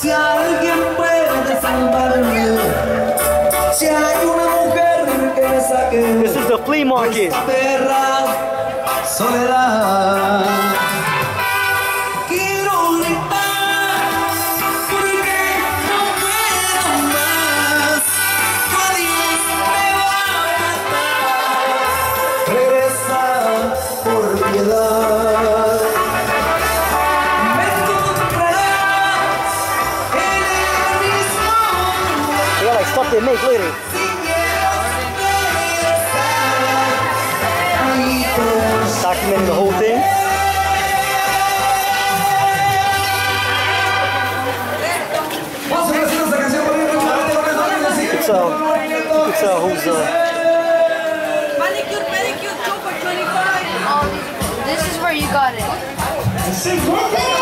Si alguien puede salvarme, si hay una mujer que me saque. This is the flea market. Esta perra soledad. Quiero gritar porque no puedo más. Tu adiós me va a matar. Regresa por piedad. Me encontrarás en el mismo lugar. They got like stuff they make later. Documenting the whole thing. You can tell who's Manicure, pedicure, 2 for 25. This is where you got it.